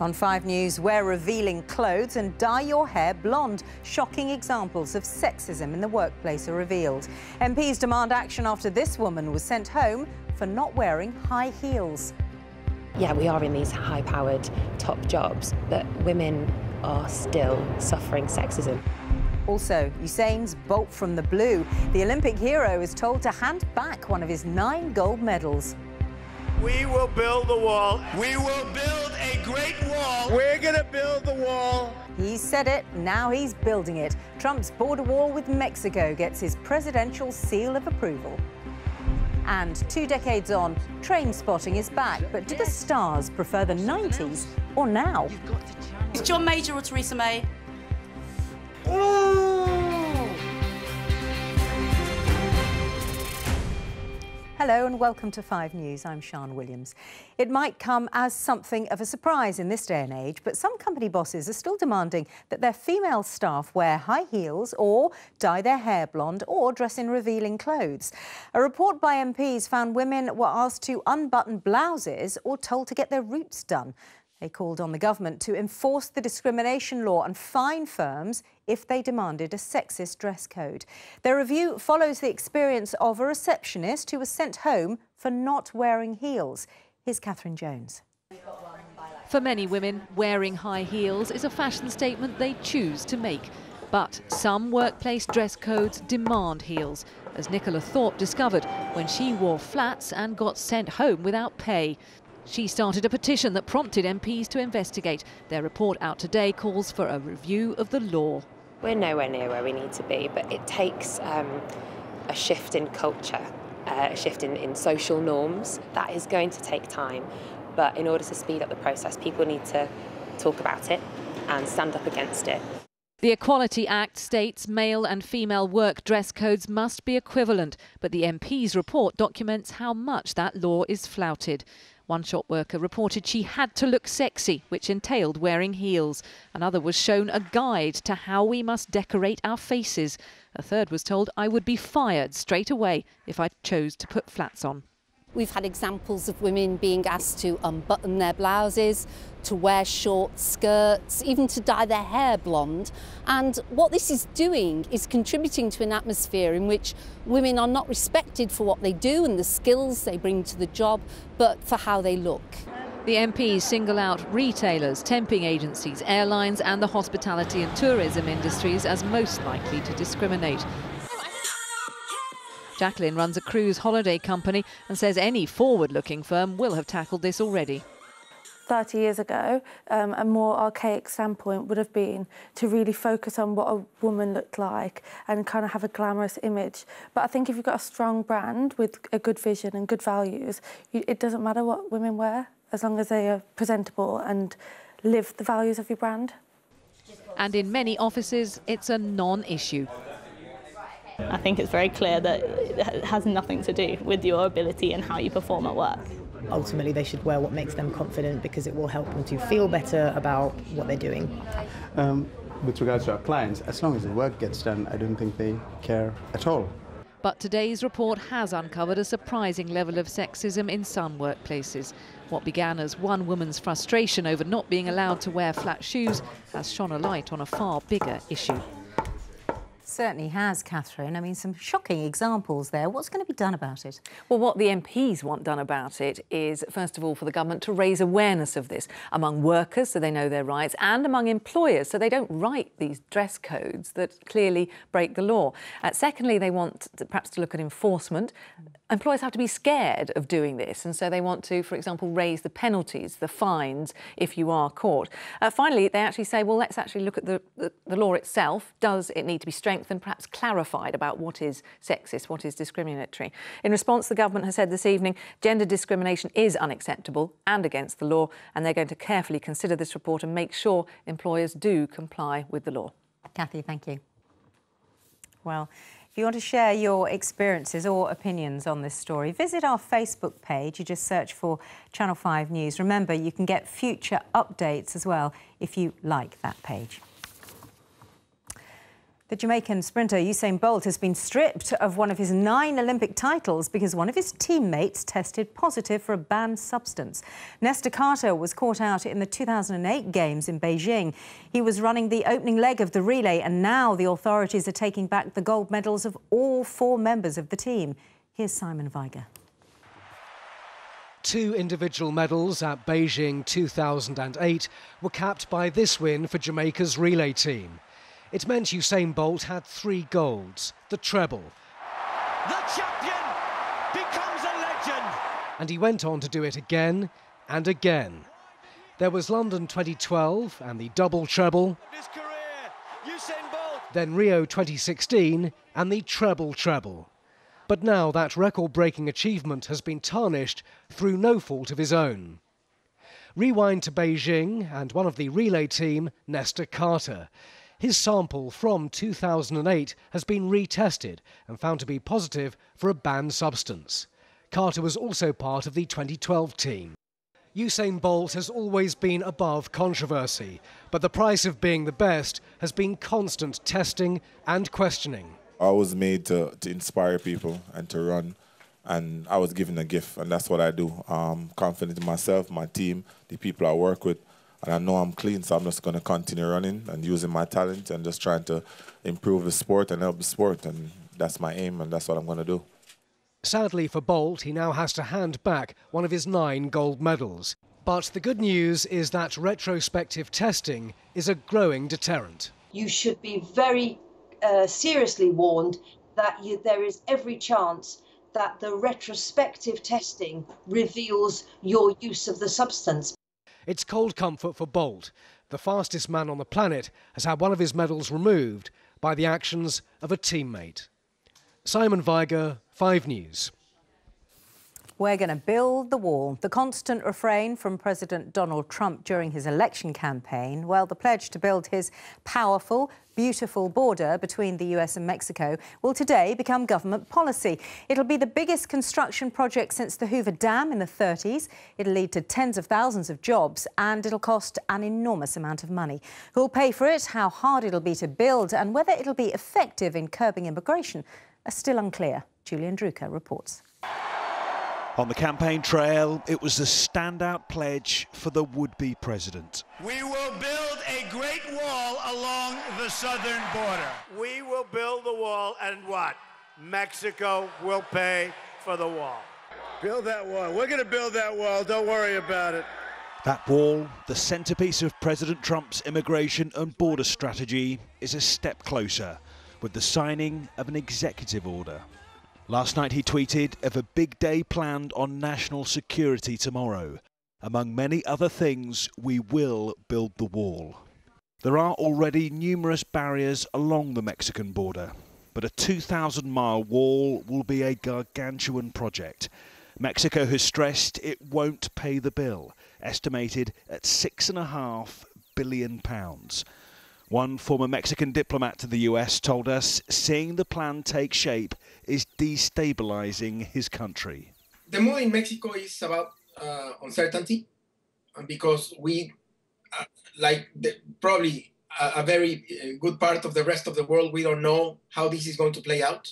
On 5 News, wear revealing clothes and dye your hair blonde. Shocking examples of sexism in the workplace are revealed. MPs demand action after this woman was sent home for not wearing high heels. Yeah, we are in these high-powered top jobs, but women are still suffering sexism. Also, Usain's bolt from the blue. The Olympic hero is told to hand back one of his 9 gold medals. We will build the wall. We will build a great wall. We're going to build the wall. He said it, now he's building it. Trump's border wall with Mexico gets his presidential seal of approval. And 2 decades on, Train Spotting is back. But do the stars prefer the 90s or now? Is John Major or Theresa May? Hello and welcome to 5 News. I'm Sian Williams. It might come as something of a surprise in this day and age, but some company bosses are still demanding that their female staff wear high heels or dye their hair blonde or dress in revealing clothes. A report by MPs found women were asked to unbutton blouses or told to get their roots done. They called on the government to enforce the discrimination law and fine firms if they demanded a sexist dress code. Their review follows the experience of a receptionist who was sent home for not wearing heels. Here's Catherine Jones. For many women, wearing high heels is a fashion statement they choose to make. But some workplace dress codes demand heels, as Nicola Thorpe discovered when she wore flats and got sent home without pay. She started a petition that prompted MPs to investigate. Their report out today calls for a review of the law. We're nowhere near where we need to be, but it takes a shift in culture, a shift in social norms. That is going to take time, but in order to speed up the process, people need to talk about it and stand up against it. The Equality Act states male and female work dress codes must be equivalent, but the MP's report documents how much that law is flouted. One shop worker reported she had to look sexy, which entailed wearing heels. Another was shown a guide to how we must decorate our faces. A third was told I would be fired straight away if I chose to put flats on. We've had examples of women being asked to unbutton their blouses, to wear short skirts, even to dye their hair blonde. And what this is doing is contributing to an atmosphere in which women are not respected for what they do and the skills they bring to the job, but for how they look. The MPs single out retailers, temping agencies, airlines and the hospitality and tourism industries as most likely to discriminate. Jacqueline runs a cruise holiday company and says any forward-looking firm will have tackled this already. 30 years ago, a more archaic standpoint would have been to really focus on what a woman looked like and kind of have a glamorous image. But I think if you've got a strong brand with a good vision and good values, it doesn't matter what women wear, as long as they are presentable and live the values of your brand. And in many offices, it's a non-issue. I think it's very clear that it has nothing to do with your ability and how you perform at work. Ultimately, they should wear what makes them confident because it will help them to feel better about what they're doing. With regards to our clients, as long as the work gets done, I don't think they care at all. But today's report has uncovered a surprising level of sexism in some workplaces. What began as one woman's frustration over not being allowed to wear flat shoes has shone a light on a far bigger issue. Certainly has, Catherine. I mean, some shocking examples there. What's going to be done about it? Well, what the MPs want done about it is, first of all, for the government to raise awareness of this among workers so they know their rights and among employers so they don't write these dress codes that clearly break the law. Secondly, they want perhaps to look at enforcement. Employers have to be scared of doing this, and so they want to, for example, raise the penalties, the fines, if you are caught. Finally, they actually say, well, let's actually look at the law itself. Does it need to be strengthened, perhaps clarified about what is sexist, what is discriminatory? In response, the government has said this evening gender discrimination is unacceptable and against the law, and they're going to carefully consider this report and make sure employers do comply with the law. Cathy, thank you. Well, if you want to share your experiences or opinions on this story, visit our Facebook page. You just search for Channel 5 News. Remember, you can get future updates as well if you like that page. The Jamaican sprinter Usain Bolt has been stripped of one of his 9 Olympic titles because one of his teammates tested positive for a banned substance. Nesta Carter was caught out in the 2008 Games in Beijing. He was running the opening leg of the relay, and now the authorities are taking back the gold medals of all 4 members of the team. Here's Simon Weiger. 2 individual medals at Beijing 2008 were capped by this win for Jamaica's relay team. It meant Usain Bolt had 3 golds, the treble. The champion becomes a legend. And he went on to do it again and again. There was London 2012 and the double treble. His career, Usain Bolt. Then Rio 2016 and the treble. But now that record-breaking achievement has been tarnished through no fault of his own. Rewind to Beijing and one of the relay team, Nesta Carter. His sample from 2008 has been retested and found to be positive for a banned substance. Carter was also part of the 2012 team. Usain Bolt has always been above controversy, but the price of being the best has been constant testing and questioning. I was made to inspire people and to run, and I was given a gift, and that's what I do. I'm confident in myself, my team, the people I work with. And I know I'm clean, so I'm just going to continue running and using my talent and just trying to improve the sport and help the sport. And that's my aim, and that's what I'm going to do. Sadly for Bolt, he now has to hand back one of his 9 gold medals. But the good news is that retrospective testing is a growing deterrent. You should be very seriously warned that there is every chance that the retrospective testing reveals your use of the substance. It's cold comfort for Bolt. The fastest man on the planet has had one of his medals removed by the actions of a teammate. Simon Weiger, 5 News. We're going to build the wall. The constant refrain from President Donald Trump during his election campaign, well, the pledge to build his powerful, beautiful border between the US and Mexico will today become government policy. It'll be the biggest construction project since the Hoover Dam in the 30s. It'll lead to tens of thousands of jobs, and it'll cost an enormous amount of money. Who'll pay for it, how hard it'll be to build, and whether it'll be effective in curbing immigration are still unclear. Julian Drucker reports. On the campaign trail, it was the standout pledge for the would-be president. We will build a great wall along the southern border. We will build the wall, and what? Mexico will pay for the wall. Build that wall. We're going to build that wall. Don't worry about it. That wall, the centerpiece of President Trump's immigration and border strategy, is a step closer with the signing of an executive order. Last night he tweeted of a big day planned on national security tomorrow. Among many other things, we will build the wall. There are already numerous barriers along the Mexican border, but a 2,000-mile wall will be a gargantuan project. Mexico has stressed it won't pay the bill, estimated at £6.5 billion. One former Mexican diplomat to the US told us seeing the plan take shape is destabilizing his country. The mood in Mexico is about uncertainty, because we, probably a very good part of the rest of the world, we don't know how this is going to play out.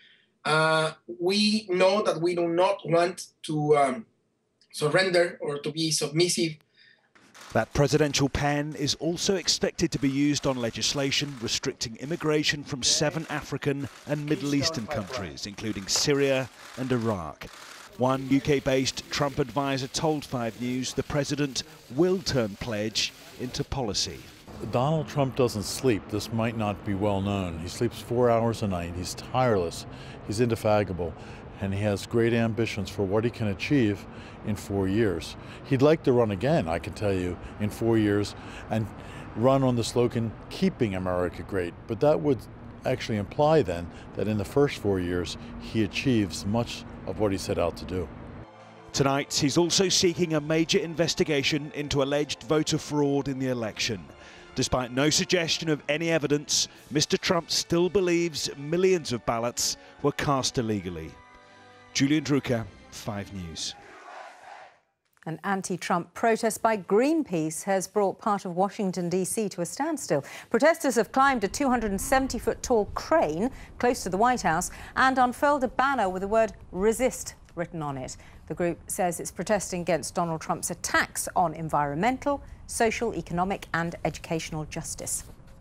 We know that we do not want to surrender or to be submissive. That presidential pen is also expected to be used on legislation restricting immigration from 7 African and Middle Eastern countries, including Syria and Iraq. One UK-based Trump advisor told 5 News the president will turn pledge into policy. Donald Trump doesn't sleep. This might not be well known. He sleeps 4 hours a night. He's tireless. He's indefatigable. And he has great ambitions for what he can achieve in 4 years. He'd like to run again, I can tell you, in 4 years, and run on the slogan, keeping America great. But that would actually imply then that in the first 4 years, he achieves much of what he set out to do. Tonight, he's also seeking a major investigation into alleged voter fraud in the election. Despite no suggestion of any evidence, Mr. Trump still believes millions of ballots were cast illegally. Julian Drucker, 5 News. An anti-Trump protest by Greenpeace has brought part of Washington, D.C. to a standstill. Protesters have climbed a 270-foot tall crane close to the White House and unfurled a banner with the word "resist" written on it. The group says it's protesting against Donald Trump's attacks on environmental, social, economic and educational justice.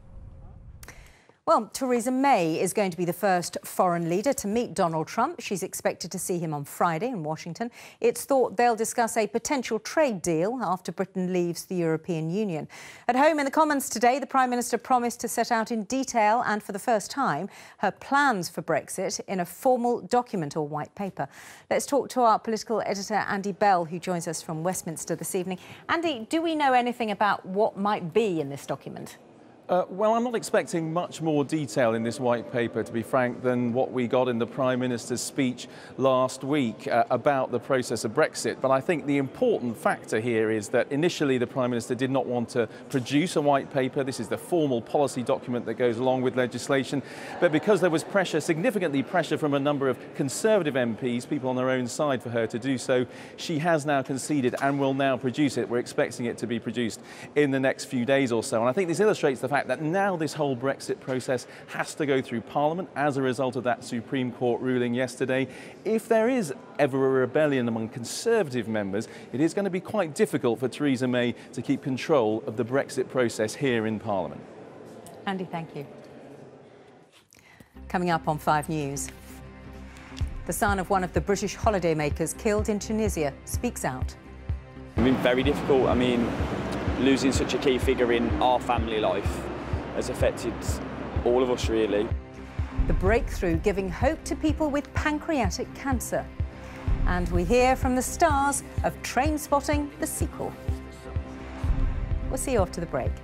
Well, Theresa May is going to be the first foreign leader to meet Donald Trump. She's expected to see him on Friday in Washington. It's thought they'll discuss a potential trade deal after Britain leaves the European Union. At home in the Commons today, the Prime Minister promised to set out in detail and for the first time her plans for Brexit in a formal document or white paper. Let's talk to our political editor, Andy Bell, who joins us from Westminster this evening. Andy, do we know anything about what might be in this document? Well, I'm not expecting much more detail in this white paper, to be frank, than what we got in the Prime Minister's speech last week about the process of Brexit. But I think the important factor here is that initially the Prime Minister did not want to produce a white paper. This is the formal policy document that goes along with legislation. But because there was pressure, significantly pressure from a number of Conservative MPs, people on their own side, for her to do so, she has now conceded and will now produce it. We're expecting it to be produced in the next few days or so. And I think this illustrates the fact that now this whole Brexit process has to go through Parliament as a result of that Supreme Court ruling yesterday. If there is ever a rebellion among Conservative members, it is going to be quite difficult for Theresa May to keep control of the Brexit process here in Parliament. Andy, thank you. Coming up on 5 News. The son of one of the British holidaymakers killed in Tunisia speaks out. It's been very difficult. I mean, losing such a key figure in our family life has affected all of us, really. The breakthrough giving hope to people with pancreatic cancer. And we hear from the stars of Trainspotting, the sequel. We'll see you after the break.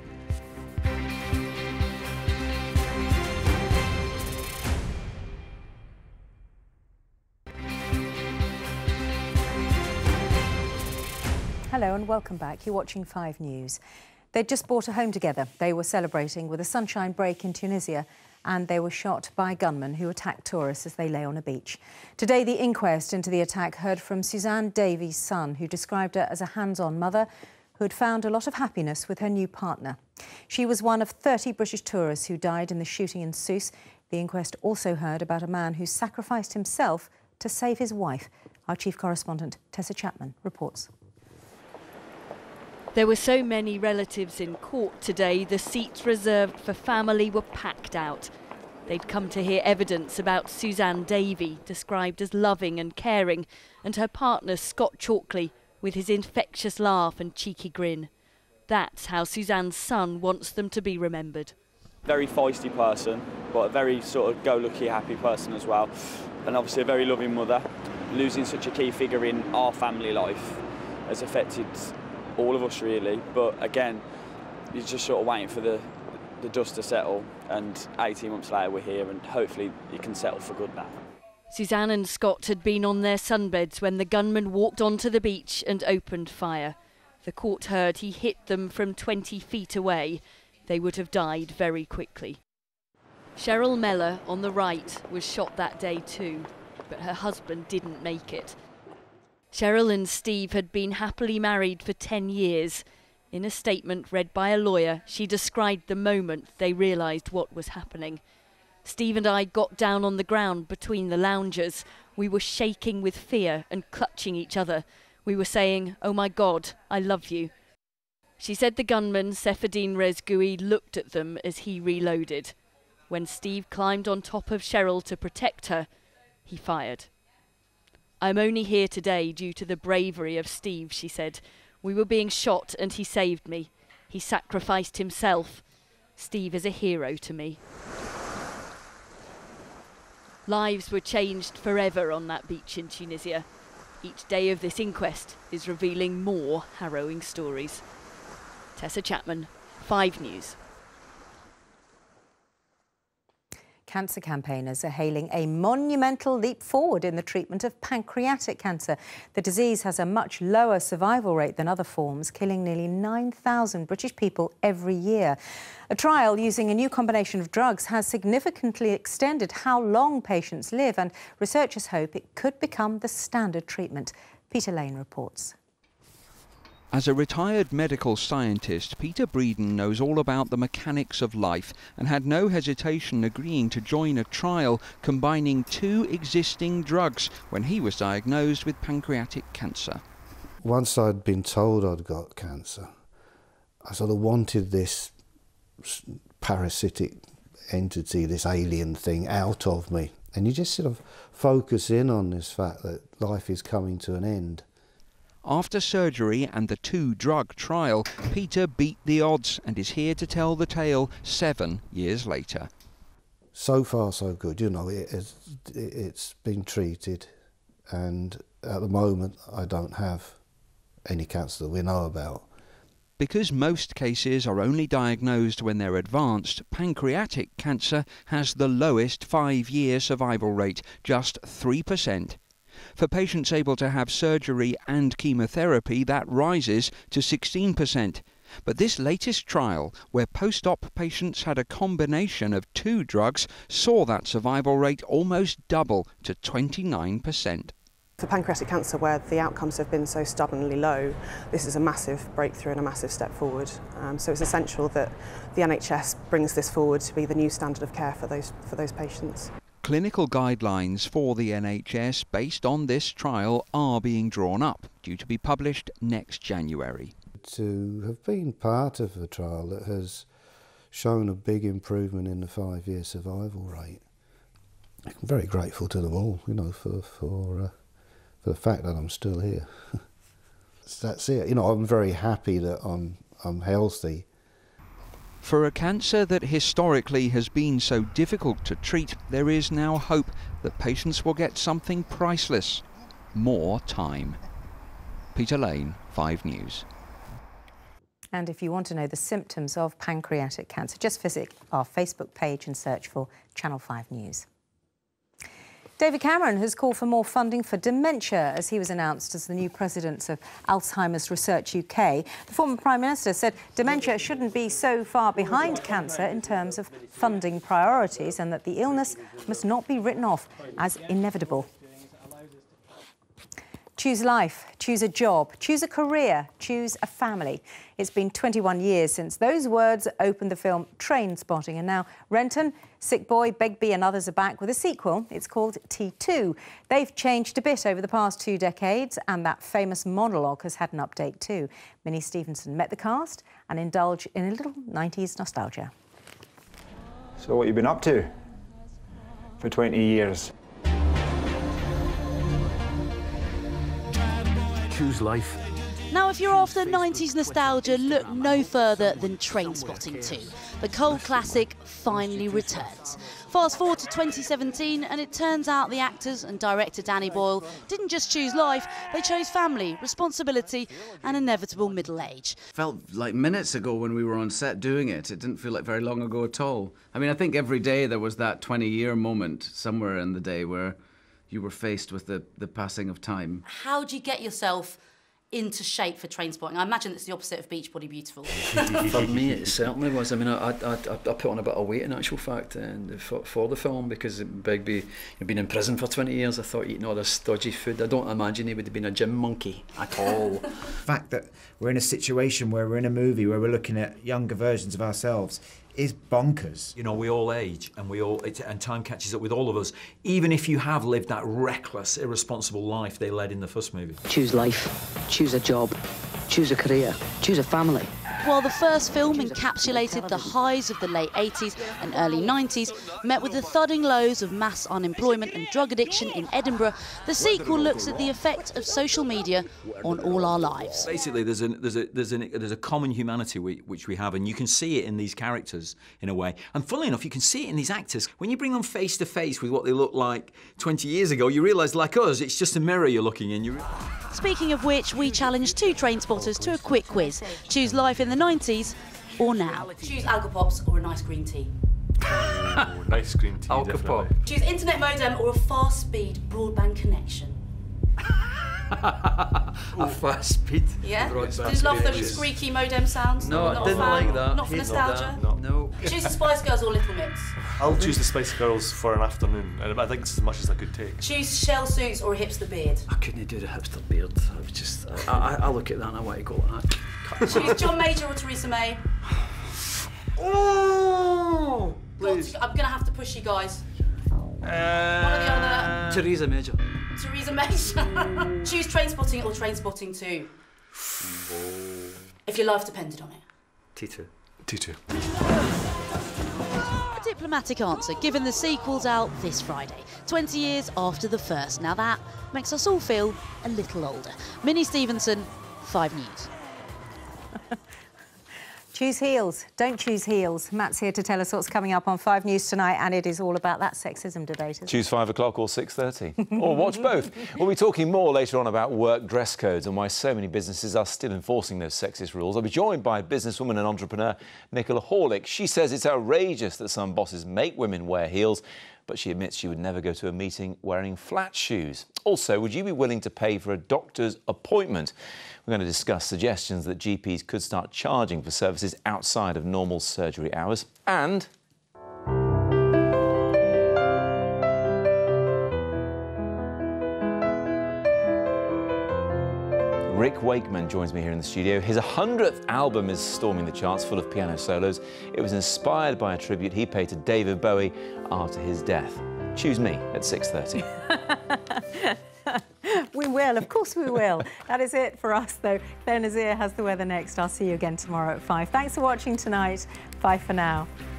Hello and welcome back. You're watching 5 News. They'd just bought a home together. They were celebrating with a sunshine break in Tunisia and they were shot by gunmen who attacked tourists as they lay on a beach. Today, the inquest into the attack heard from Suzanne Davies' son, who described her as a hands-on mother who had found a lot of happiness with her new partner. She was one of 30 British tourists who died in the shooting in Sousse. The inquest also heard about a man who sacrificed himself to save his wife. Our chief correspondent, Tessa Chapman, reports. There were so many relatives in court today, the seats reserved for family were packed out. They'd come to hear evidence about Suzanne Davy, described as loving and caring, and her partner Scott Chalkley, with his infectious laugh and cheeky grin. That's how Suzanne's son wants them to be remembered. Very feisty person, but a very sort of go-lucky, happy person as well. And obviously a very loving mother. Losing such a key figure in our family life has affected all of us, really. But again, you're just sort of waiting for the dust to settle, and 18 months later we're here, and hopefully it can settle for good now. Suzanne and Scott had been on their sunbeds when the gunman walked onto the beach and opened fire. The court heard he hit them from 20 feet away. They would have died very quickly. Cheryl Meller, on the right, was shot that day too, but her husband didn't make it. Cheryl and Steve had been happily married for 10 years. In a statement read by a lawyer, she described the moment they realised what was happening. Steve and I got down on the ground between the loungers. We were shaking with fear and clutching each other. We were saying, "Oh my God, I love you." She said the gunman, Seferdine Rezgui, looked at them as he reloaded. When Steve climbed on top of Cheryl to protect her, he fired. "I'm only here today due to the bravery of Steve," she said. "We were being shot and he saved me. He sacrificed himself. Steve is a hero to me." Lives were changed forever on that beach in Tunisia. Each day of this inquest is revealing more harrowing stories. Tessa Chapman, 5 News. Cancer campaigners are hailing a monumental leap forward in the treatment of pancreatic cancer. The disease has a much lower survival rate than other forms, killing nearly 9,000 British people every year. A trial using a new combination of drugs has significantly extended how long patients live, and researchers hope it could become the standard treatment. Peter Lane reports. As a retired medical scientist, Peter Breeden knows all about the mechanics of life and had no hesitation agreeing to join a trial combining 2 existing drugs when he was diagnosed with pancreatic cancer. Once I'd been told I'd got cancer, I sort of wanted this parasitic entity, this alien thing, out of me. And you just sort of focus in on this fact that life is coming to an end. After surgery and the 2-drug trial, Peter beat the odds and is here to tell the tale 7 years later. So far so good, you know, it's been treated, and at the moment I don't have any cancer that we know about. Because most cases are only diagnosed when they're advanced, pancreatic cancer has the lowest 5-year survival rate, just 3%. For patients able to have surgery and chemotherapy, that rises to 16%. But this latest trial, where post-op patients had a combination of 2 drugs, saw that survival rate almost double to 29%. For pancreatic cancer, where the outcomes have been so stubbornly low, this is a massive breakthrough and a massive step forward. So it's essential that the NHS brings this forward to be the new standard of care for those patients. Clinical guidelines for the NHS based on this trial are being drawn up, due to be published next January. To have been part of a trial that has shown a big improvement in the 5-year survival rate, I'm very grateful to them all, you know, for the fact that I'm still here. That's it. You know, I'm very happy that I'm healthy. For a cancer that historically has been so difficult to treat, there is now hope that patients will get something priceless: more time. Peter Lane, 5 News. And if you want to know the symptoms of pancreatic cancer, just visit our Facebook page and search for Channel 5 News. David Cameron has called for more funding for dementia as he was announced as the new president of Alzheimer's Research UK. The former Prime Minister said dementia shouldn't be so far behind cancer in terms of funding priorities, and that the illness must not be written off as inevitable. Choose life, choose a job, choose a career, choose a family. It's been 21 years since those words opened the film Trainspotting, and now Renton, Sick Boy, Begbie and others are back with a sequel. It's called T2. They've changed a bit over the past 2 decades, and that famous monologue has had an update too. Minnie Stevenson met the cast and indulged in a little 90s nostalgia. So what have you been up to for 20 years? Choose life. Now, if you're after 90s nostalgia, look no further than Trainspotting 2. The cult classic finally returns. Fast forward to 2017, and it turns out the actors and director Danny Boyle didn't just choose life, they chose family, responsibility and inevitable middle age. Felt like minutes ago when we were on set doing it. It didn't feel like very long ago at all. I mean, I think every day there was that 20-year moment somewhere in the day where you were faced with the passing of time. How do you get yourself into shape for Trainspotting? I imagine it's the opposite of Beachbody Beautiful. For me, it certainly was. I mean, I put on a bit of weight, in actual fact, for the film, because Begbie had been in prison for 20 years. I thought, eating all this dodgy food, I don't imagine he would have been a gym monkey at all. The fact that we're in a situation where we're in a movie where we're looking at younger versions of ourselves is bonkers. You know, we all age, and time catches up with all of us, even if you have lived that reckless, irresponsible life they led in the first movie. Choose life, choose a job, choose a career, choose a family. While the first film encapsulated the highs of the late 80s and early 90s, met with the thudding lows of mass unemployment and drug addiction in Edinburgh, the sequel looks at the effect of social media on all our lives. Basically, there's a common humanity which we have, and you can see it in these characters in a way. And funnily enough, you can see it in these actors. When you bring them face to face with what they looked like 20 years ago, you realise, like us, it's just a mirror you're looking in. Speaking of which, we challenged 2 Trainspotters to a quick quiz. Choose life in the 90s or now. Choose Alka Pops or a nice green tea. Nice green tea, Alka Pop. Choose internet modem or a fast-speed broadband connection. A fast speed. Yeah? Did you love them squeaky modem sounds? No, I didn't like that. Not for nostalgia? No. Choose the Spice Girls or Little Mix. I'll choose the Spice Girls for an afternoon, and I think it's as much as I could take. Choose shell suits or hipster beard. I couldn't do the hipster beard. I was just, I look at that and I want to go like that. Choose John Major or Theresa May. Oh! Please. I'm gonna have to push you guys. One or the other. Theresa Major. Theresa Major. Choose Trainspotting or Trainspotting 2. If your life depended on it. T2. T2. A diplomatic answer given the sequel's out this Friday, 20 years after the first. Now that makes us all feel a little older. Minnie Stevenson, 5 News. Choose heels. Don't choose heels. Matt's here to tell us what's coming up on 5 News tonight, and it is all about that sexism debate. Choose 5 o'clock or 6:30. Or watch both. We'll be talking more later on about work dress codes and why so many businesses are still enforcing those sexist rules. I'll be joined by businesswoman and entrepreneur Nicola Horlick. She says it's outrageous that some bosses make women wear heels, but she admits she would never go to a meeting wearing flat shoes. Also, would you be willing to pay for a doctor's appointment? We're going to discuss suggestions that GPs could start charging for services outside of normal surgery hours. And Rick Wakeman joins me here in the studio. His 100th album is storming the charts, full of piano solos. It was inspired by a tribute he paid to David Bowie after his death. Choose me at 6:30. We will, of course we will. That is it for us, though. Claire Nazir has the weather next. I'll see you again tomorrow at 5. Thanks for watching tonight. Bye for now.